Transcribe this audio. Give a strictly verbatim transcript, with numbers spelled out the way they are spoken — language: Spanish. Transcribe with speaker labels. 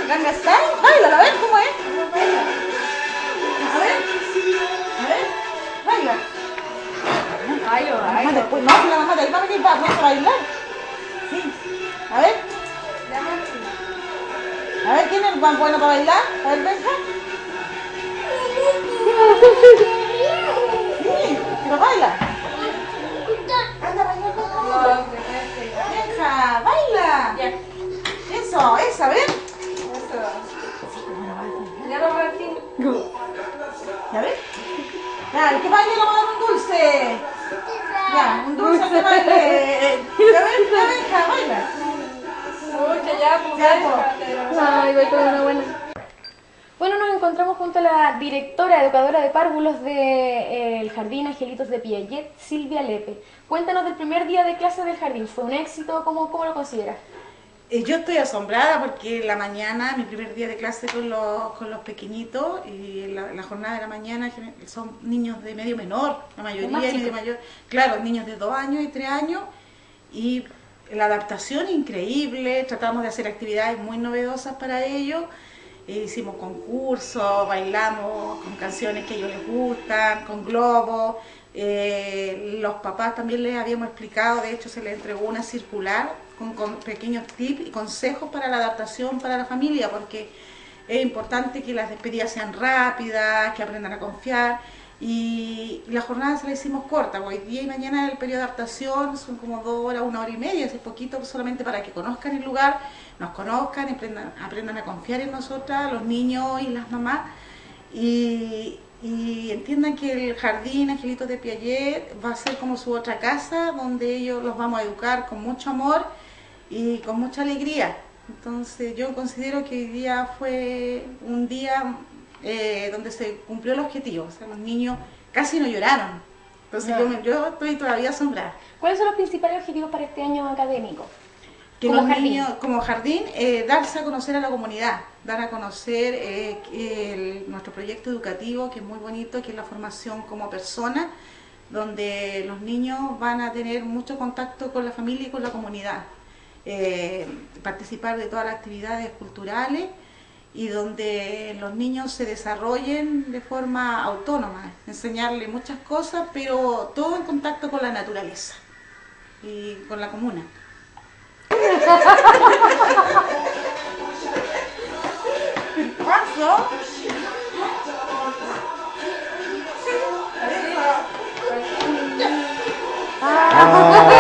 Speaker 1: Gangnam Style. Baila, a ver cómo es. A ver. A ver. Baila.
Speaker 2: Bailo,
Speaker 1: Mamá,
Speaker 2: bailo.
Speaker 1: después, no, si la mamá de ahí va a venir va vamos a bailar. Sí. A ver. A ver, ¿quién es más bueno para bailar? A ver, Benja. Sí, pero baila. Anda, baila, baila. Benja, baila.
Speaker 2: Ya.
Speaker 1: Eso, esa, ¿ven?
Speaker 2: Eso. Ya lo Martín.
Speaker 1: ¿Ya ves? Ya, el que baile le vamos a dar un dulce. Ya, un dulce al que baile. ¿Ya ves? Ya, Benja, baila.
Speaker 2: Mucha ya, pues.
Speaker 1: Ya,
Speaker 2: Ya,
Speaker 3: Ay, voy con una buena. Bueno, nos encontramos junto a la directora educadora de párvulos del Jardín Angelitos de Piaget, Silvia Lepe. Cuéntanos del primer día de clase del jardín. ¿Fue un éxito? ¿Cómo, cómo lo consideras?
Speaker 1: Eh, Yo estoy asombrada porque la mañana, mi primer día de clase con los, con los pequeñitos, y la, la jornada de la mañana son niños de medio menor, la mayoría
Speaker 3: Más
Speaker 1: y medio
Speaker 3: chicos.
Speaker 1: mayor, claro, niños de dos años y tres años, y la adaptación increíble, tratamos de hacer actividades muy novedosas para ellos, eh, hicimos concursos, bailamos con canciones que a ellos les gustan, con globos, eh, los papás también les habíamos explicado, de hecho se les entregó una circular con, con pequeños tips y consejos para la adaptación para la familia, porque es importante que las despedidas sean rápidas, que aprendan a confiar, y la jornada se la hicimos corta, hoy día y mañana el periodo de adaptación son como dos horas, una hora y media, es poquito solamente para que conozcan el lugar, nos conozcan, aprendan, aprendan a confiar en nosotras, los niños y las mamás, y, y entiendan que el Jardín Angelitos de Piaget va a ser como su otra casa, donde ellos los vamos a educar con mucho amor y con mucha alegría. Entonces yo considero que hoy día fue un día eh, donde se cumplió el objetivo, o sea, los niños casi no lloraron. Entonces
Speaker 3: Ya.
Speaker 1: yo, me- yo estoy todavía asombrada.
Speaker 3: ¿Cuáles son los principales objetivos para este año académico?
Speaker 1: Que
Speaker 3: Como
Speaker 1: los
Speaker 3: jardín.
Speaker 1: niños, como jardín, eh, darse a conocer a la comunidad, dar a conocer eh, el- nuestro proyecto educativo, que es muy bonito, que es la formación como persona, donde los niños van a tener mucho contacto con la familia y con la comunidad, eh, participar de todas las actividades culturales y donde los niños se desarrollen de forma autónoma, enseñarles muchas cosas, pero todo en contacto con la naturaleza y con la comuna. ¿Paso?
Speaker 3: Ah.